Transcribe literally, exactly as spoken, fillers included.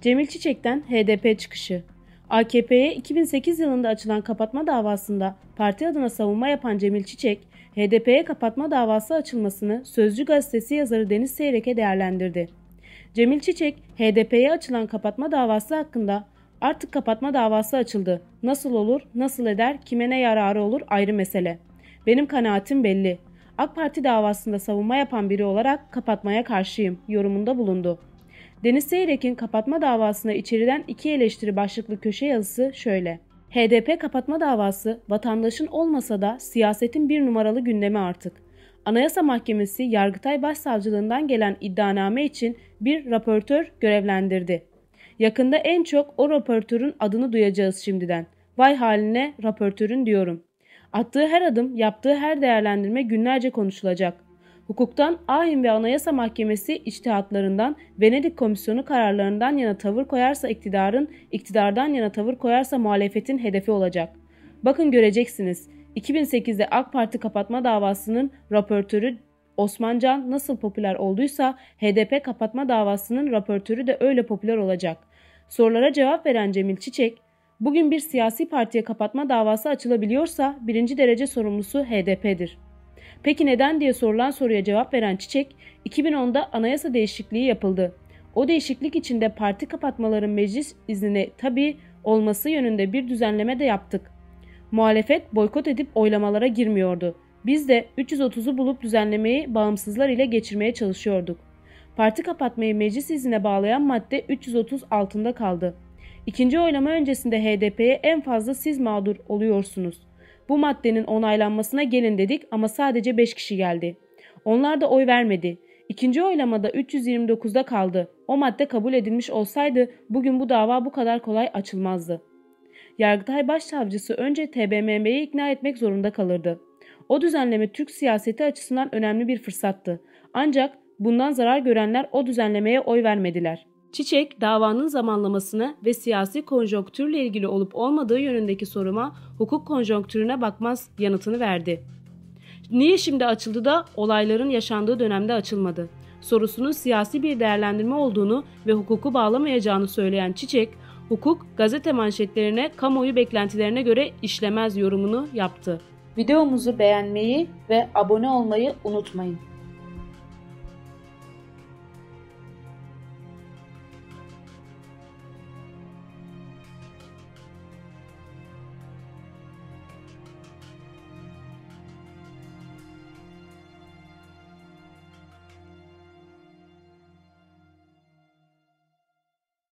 Cemil Çiçek'ten H D P çıkışı. A K P'ye iki bin sekiz yılında açılan kapatma davasında parti adına savunma yapan Cemil Çiçek, H D P'ye kapatma davası açılmasını Sözcü gazetesi yazarı Deniz Seyrek'e değerlendirdi. Cemil Çiçek, H D P'ye açılan kapatma davası hakkında "Artık kapatma davası açıldı. Nasıl olur, nasıl eder, kime ne yararı olur ayrı mesele. Benim kanaatim belli. AK Parti davasında savunma yapan biri olarak kapatmaya karşıyım" yorumunda bulundu. Deniz Seyrek'in kapatma davasına içeriden iki eleştiri başlıklı köşe yazısı şöyle: H D P kapatma davası vatandaşın olmasa da siyasetin bir numaralı gündemi artık. Anayasa Mahkemesi Yargıtay Başsavcılığından gelen iddianame için bir raportör görevlendirdi. Yakında en çok o raportörün adını duyacağız şimdiden. Vay haline raportörün diyorum. Attığı her adım, yaptığı her değerlendirme günlerce konuşulacak. Hukuktan, ayin ve Anayasa Mahkemesi içtihatlarından, Venedik Komisyonu kararlarından yana tavır koyarsa iktidarın, iktidardan yana tavır koyarsa muhalefetin hedefi olacak. Bakın göreceksiniz. iki bin sekizde AK Parti kapatma davasının raportörü Osman Can nasıl popüler olduysa H D P kapatma davasının raportörü de öyle popüler olacak. Sorulara cevap veren Cemil Çiçek, bugün bir siyasi partiye kapatma davası açılabiliyorsa birinci derece sorumlusu H D P'dir. Peki neden diye sorulan soruya cevap veren Çiçek, iki bin onda anayasa değişikliği yapıldı. O değişiklik içinde parti kapatmaların meclis iznine tabi olması yönünde bir düzenleme de yaptık. Muhalefet boykot edip oylamalara girmiyordu. Biz de üç yüz otuzu bulup düzenlemeyi bağımsızlar ile geçirmeye çalışıyorduk. Parti kapatmayı meclis iznine bağlayan madde üç yüz otuz altında kaldı. İkinci oylama öncesinde H D P'ye en fazla siz mağdur oluyorsunuz. Bu maddenin onaylanmasına gelin dedik ama sadece beş kişi geldi. Onlar da oy vermedi. İkinci oylamada üç yüz yirmi dokuzda kaldı. O madde kabul edilmiş olsaydı bugün bu dava bu kadar kolay açılmazdı. Yargıtay Başsavcısı önce T B M M'yi ikna etmek zorunda kalırdı. O düzenleme Türk siyaseti açısından önemli bir fırsattı. Ancak bundan zarar görenler o düzenlemeye oy vermediler. Çiçek, davanın zamanlamasına ve siyasi konjonktürle ilgili olup olmadığı yönündeki soruma hukuk konjonktürüne bakmaz yanıtını verdi. Niye şimdi açıldı da olayların yaşandığı dönemde açılmadı? Sorusunun siyasi bir değerlendirme olduğunu ve hukuku bağlamayacağını söyleyen Çiçek, hukuk gazete manşetlerine kamuoyu beklentilerine göre işlemez yorumunu yaptı. Videomuzu beğenmeyi ve abone olmayı unutmayın.